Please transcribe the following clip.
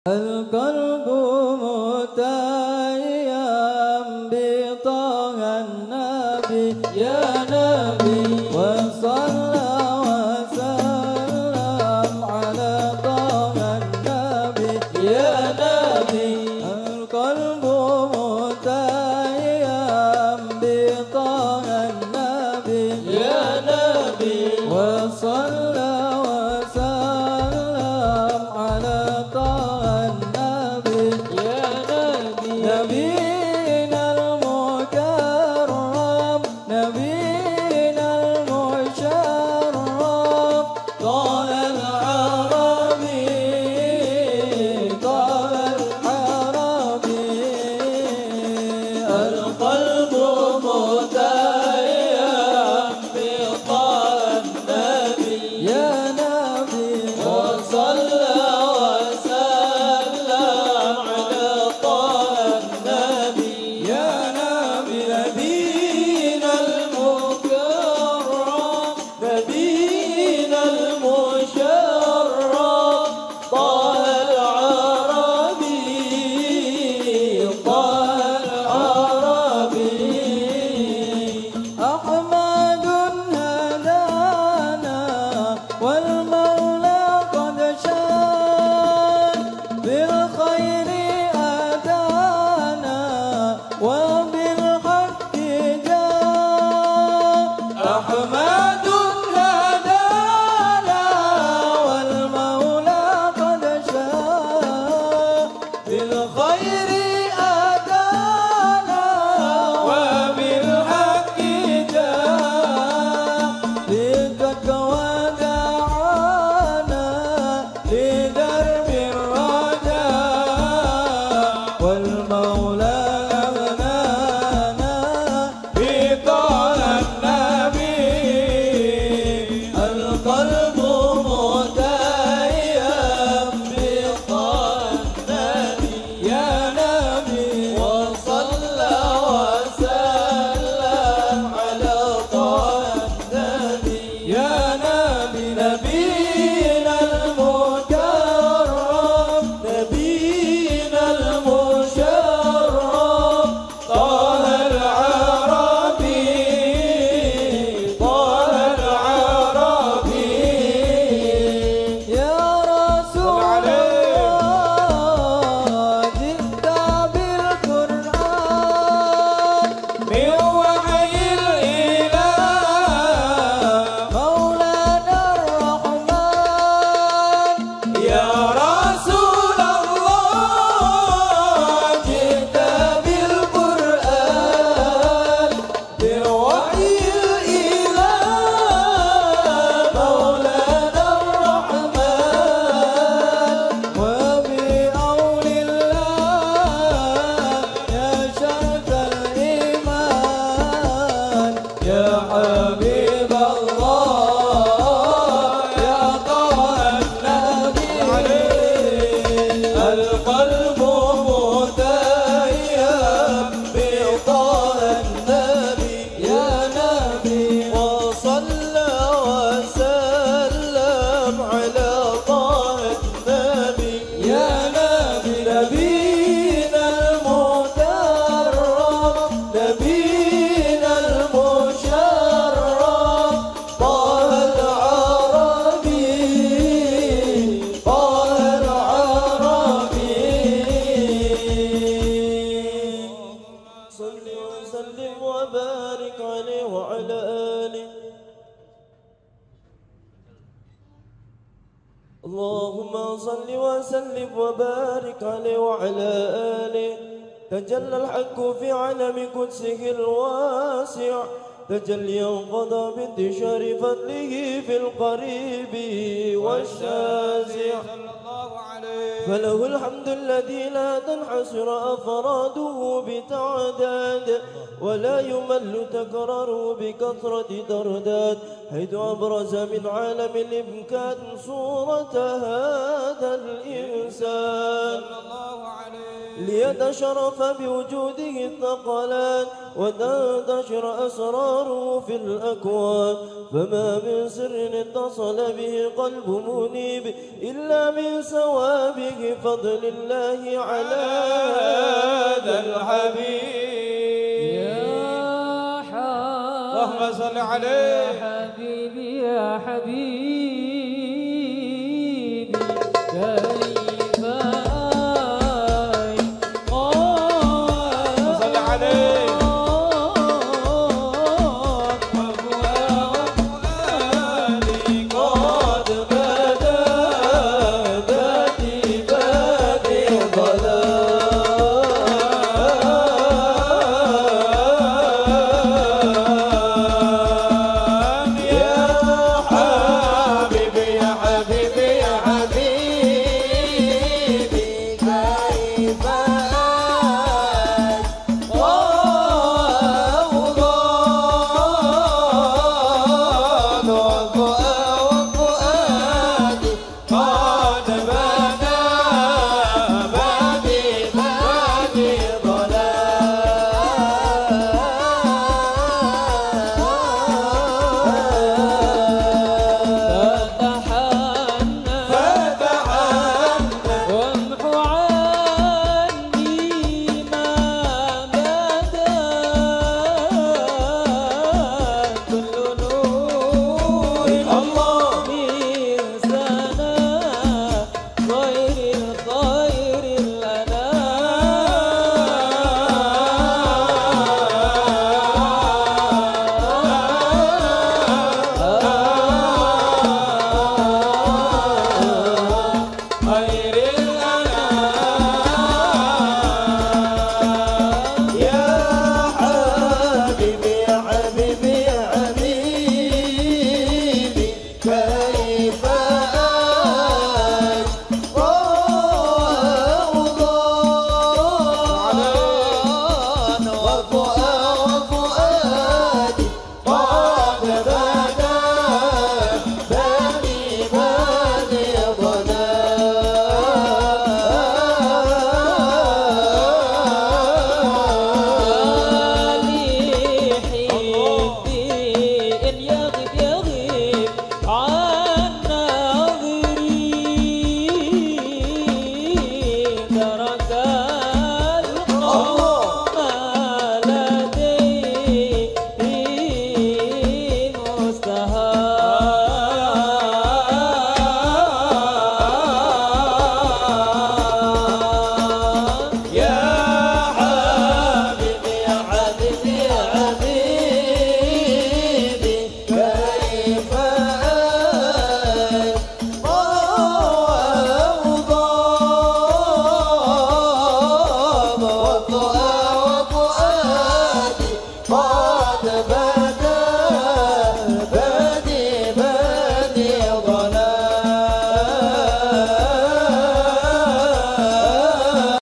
القلب متيم بطه النبي يا نبي وصلى وسلم على طه النبي يا نبي القلب متيم بطه النبي يا نبي وصلى نبينا المكرم نبينا المشرف طه العربي طه العربي القلب متيم بطه النبي يا نبي وصلى اللهم صل وسلم وبارك عليه وعلى آله. تجلى الحق في علم قدسه الواسع تجليا قضى بانتشار فضله في القريب والشاسع، فله الحمد الذي لا تنحصر أفراده بتعداد ولا يمل تكراره بكثرة ترداد، حيث أبرز من عالم الإمكان صورة هذا الإنسان ليتشرف بوجوده الثقلان وتنتشر أسراره في الأكوان. فما من سر اتصل به قلب منيب إلا من ثوابه فضل الله على ذا الحبيب. اللهم صل عليه يا حبيبي يا حبيبي